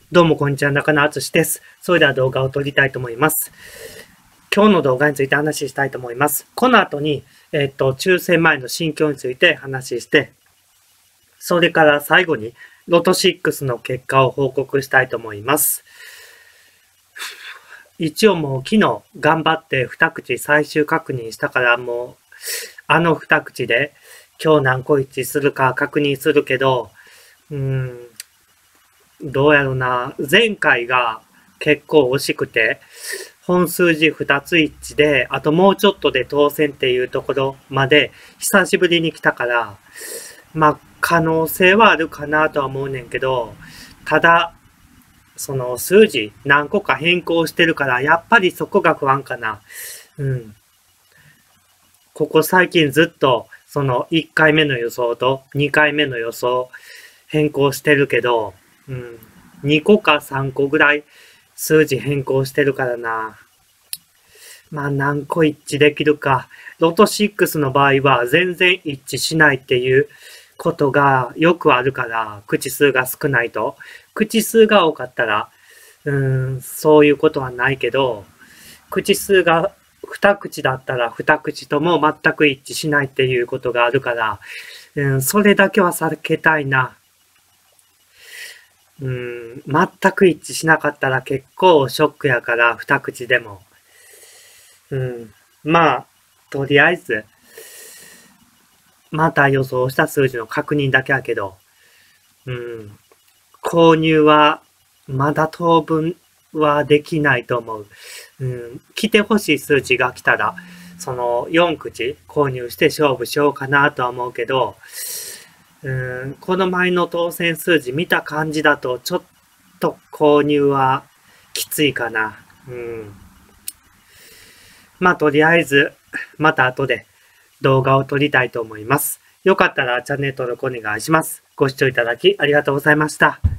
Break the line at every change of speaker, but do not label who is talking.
どうもこんにちは、中野敦です。それでは動画を撮りたいと思います。今日の動画について話したいと思います。この後に、抽選前の心境について話して、それから最後にロト6の結果を報告したいと思います。一応もう昨日頑張って2口最終確認したからもう、あの2口で今日何個一致するか確認するけど、どうやろうな。前回が結構惜しくて、本数字2つ一致で、あともうちょっとで当選っていうところまで久しぶりに来たから、可能性はあるかなとは思うねんけど、ただ、その数字何個か変更してるから、やっぱりそこが不安かな。ここ最近ずっと、その1回目の予想と2回目の予想変更してるけど、2個か3個ぐらい数字変更してるからな。何個一致できるか。ロト6の場合は全然一致しないっていうことがよくあるから、口数が少ないと。口数が多かったら、そういうことはないけど、口数が2口だったら2口とも全く一致しないっていうことがあるから、それだけは避けたいな。全く一致しなかったら結構ショックやから、2口でも。とりあえず、また予想した数字の確認だけやけど、購入は、まだ当分はできないと思う。来てほしい数字が来たら、その4口購入して勝負しようかなとは思うけど、この前の当選数字見た感じだと、ちょっと購入はきついかな。とりあえず、また後で動画を撮りたいと思います。よかったらチャンネル登録お願いします。ご視聴いただきありがとうございました。